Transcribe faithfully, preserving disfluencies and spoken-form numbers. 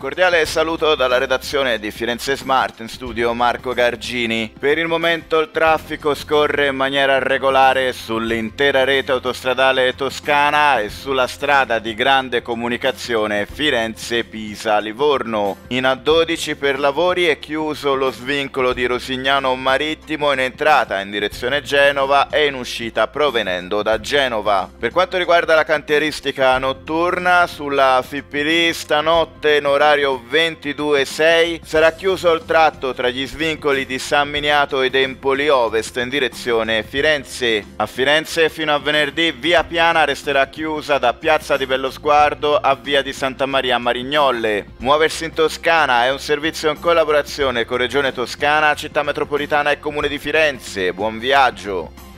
cordiale saluto dalla redazione di Firenze Smart, in studio Marco Gargini. Per il momento il traffico scorre in maniera regolare sull'intera rete autostradale toscana e sulla strada di grande comunicazione Firenze-Pisa-Livorno. In A dodici per lavori è chiuso lo svincolo di Rosignano Marittimo in entrata in direzione Genova e in uscita provenendo da Genova. Per quanto riguarda la cantieristica notturna, sulla Fippili stanotte in orario ventidue sei sarà chiuso il tratto tra gli svincoli di San Miniato ed Empoli Ovest in direzione Firenze. A Firenze fino a venerdì via Piana resterà chiusa da Piazza di Bellosguardo a via di Santa Maria Marignolle. Muoversi in Toscana è un servizio in collaborazione con Regione Toscana, Città Metropolitana e Comune di Firenze. Buon viaggio!